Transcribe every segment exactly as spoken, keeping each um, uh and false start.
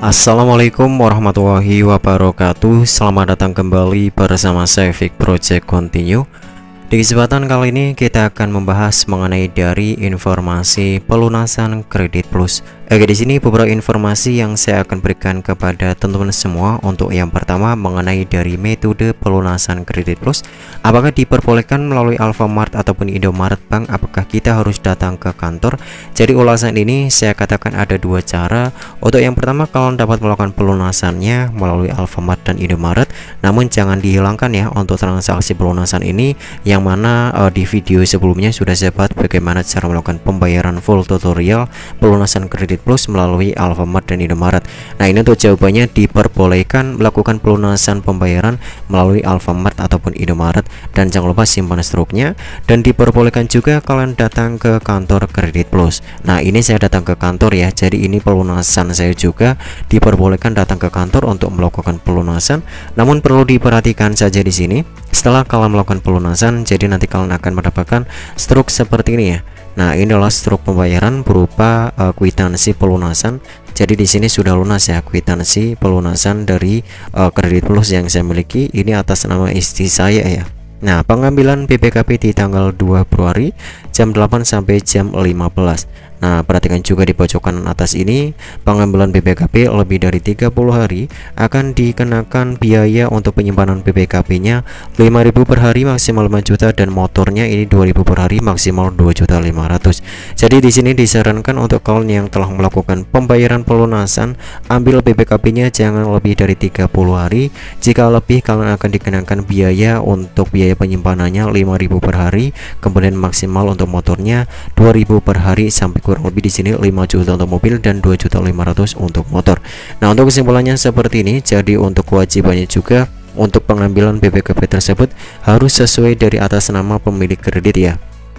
Assalamualaikum warahmatullahi wabarakatuh. Selamat datang kembali bersama saya Fik Project Continue. Di kesempatan kali ini kita akan membahas mengenai dari informasi pelunasan kredit plus. Oke, di sini beberapa informasi yang saya akan berikan kepada teman-teman semua. Untuk yang pertama mengenai dari metode pelunasan kredit plus, apakah diperbolehkan melalui Alfamart ataupun Indomaret Bank? Apakah kita harus datang ke kantor? Jadi ulasan ini saya katakan ada dua cara. Untuk yang pertama, kalian dapat melakukan pelunasannya melalui Alfamart dan Indomaret, namun jangan dihilangkan ya untuk transaksi pelunasan ini, yang mana uh, di video sebelumnya sudah saya buat bagaimana cara melakukan pembayaran full tutorial pelunasan kredit plus melalui Alfamart dan Indomaret. Nah, ini untuk jawabannya diperbolehkan melakukan pelunasan pembayaran melalui Alfamart ataupun Indomaret, dan jangan lupa simpan struknya. Dan diperbolehkan juga kalian datang ke kantor kredit plus. Nah, ini saya datang ke kantor ya, jadi ini pelunasan saya juga diperbolehkan datang ke kantor untuk melakukan pelunasan. Namun perlu diperhatikan saja di sini, setelah kalian melakukan pelunasan, jadi nanti kalian akan mendapatkan struk seperti ini ya. Nah, ini adalah struk pembayaran berupa uh, kwitansi pelunasan. Jadi di sini sudah lunas ya kwitansi pelunasan dari uh, kredit plus yang saya miliki. Ini atas nama istri saya ya. Nah, pengambilan B P K B di tanggal dua Februari jam delapan sampai jam lima belas. Nah, perhatikan juga di pojok kanan atas ini, pengambilan B P K B lebih dari tiga puluh hari akan dikenakan biaya untuk penyimpanan B P K B-nya lima ribu per hari maksimal lima juta, dan motornya ini dua ribu per hari maksimal dua juta lima ratus ribu. Jadi di sini disarankan untuk kalian yang telah melakukan pembayaran pelunasan, ambil B P K B-nya jangan lebih dari tiga puluh hari. Jika lebih, kalian akan dikenakan biaya untuk biaya penyimpanannya lima ribu per hari, kemudian maksimal untuk motornya dua ribu per hari, sampai kurang lebih di sini lima juta untuk mobil dan dua juta lima ratus ribu untuk motor. Nah, untuk kesimpulannya seperti ini. Jadi untuk kewajibannya juga untuk pengambilan B P K B tersebut harus sesuai dari atas nama pemilik kredit ya.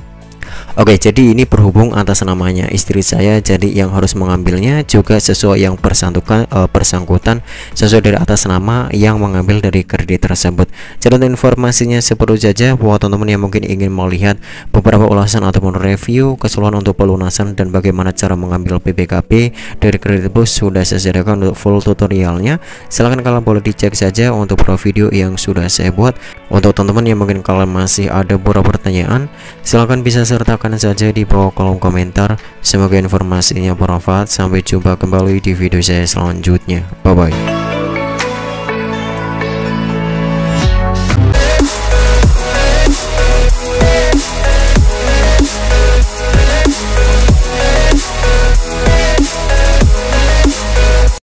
Oke, jadi ini berhubung atas namanya istri saya, jadi yang harus mengambilnya juga sesuai yang persangkutan uh, persangkutan sesuai dari atas nama yang mengambil dari kredit tersebut. Jadi informasinya seperti saja buat teman-teman yang mungkin ingin melihat beberapa ulasan ataupun review keseluruhan untuk pelunasan dan bagaimana cara mengambil B P K B dari kredit plus, sudah saya sediakan untuk full tutorialnya. Silahkan kalian boleh dicek saja untuk pro video yang sudah saya buat. Untuk teman-teman yang mungkin kalian masih ada beberapa pertanyaan, silahkan bisa sertakan saja di bawah kolom komentar. Semoga informasinya bermanfaat. Sampai jumpa kembali di video saya selanjutnya. Bye bye.